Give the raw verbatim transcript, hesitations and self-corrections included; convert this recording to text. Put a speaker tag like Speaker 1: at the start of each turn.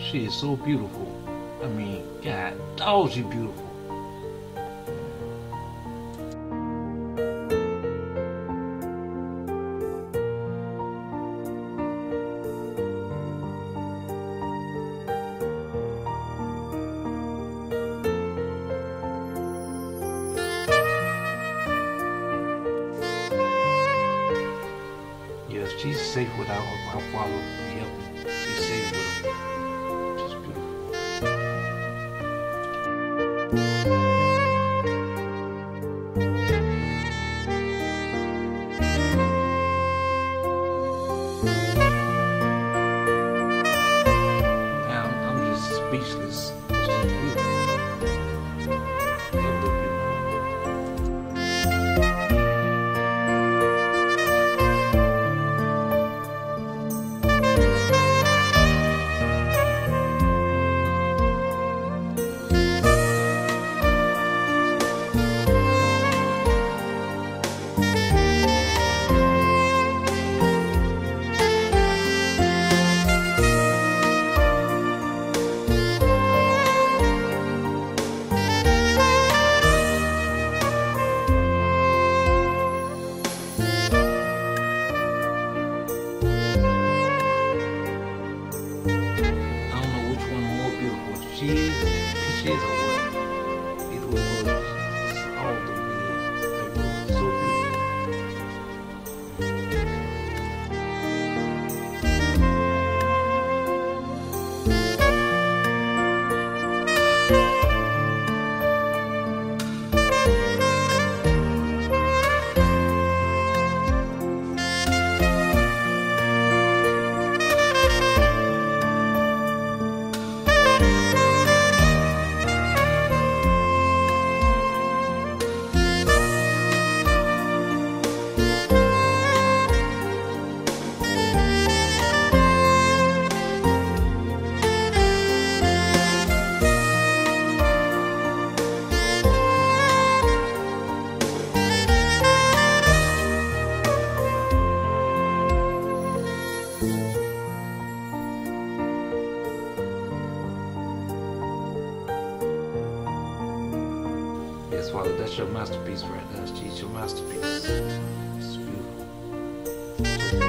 Speaker 1: She is so beautiful. I mean, God, dog, she beautiful. Yes, she's safe without her father. Yep, she's safe with him. She's beautiful. Now I'm, I'm just speechless. She's beautiful. They look beautiful. She is, she is a what? Either way it goes, it's all the way. Like, so yes, Father, that's your masterpiece right there. She's your masterpiece. It's beautiful. So beautiful.